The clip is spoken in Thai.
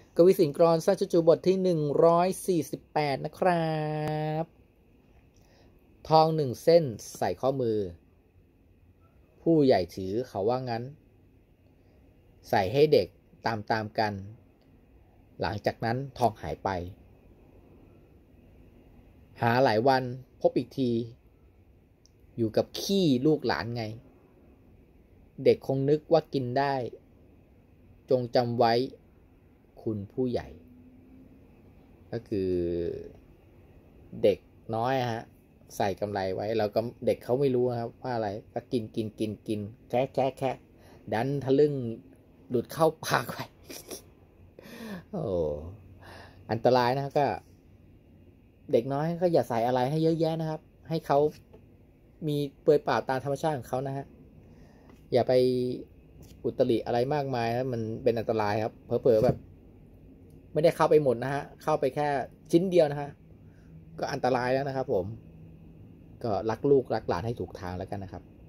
กวีสินกรสั้นจุบทที่148นะครับทอง1 เส้นใส่ข้อมือผู้ใหญ่ถือเขาว่างั้นใส่ให้เด็กตามกันหลังจากนั้นทองหายไปหาหลายวันพบอีกทีอยู่กับขี้ลูกหลานไงเด็กคงนึกว่ากินได้จงจำไว้คุณผู้ใหญ่ก็คือเด็กน้อยฮะใส่กำไรไว้แล้วก็เด็กเขาไม่รู้ครับว่าอะไรก็กินแค่ดันทะลึ่งหลุดเข้าปากไปโอ้อันตรายนะครับก็เด็กน้อยก็อย่าใส่อะไรให้เยอะแยะนะครับให้เขามีเปลือยเปล่าตามธรรมชาติของเขานะฮะอย่าไปอุตริอะไรมากมายนะมันเป็นอันตรายครับเผลอๆแบบไม่ได้เข้าไปหมดนะฮะเข้าไปแค่ชิ้นเดียวนะฮะก็อันตรายแล้วนะครับผมก็รักลูกรักหลานให้ถูกทางแล้วกันนะครับ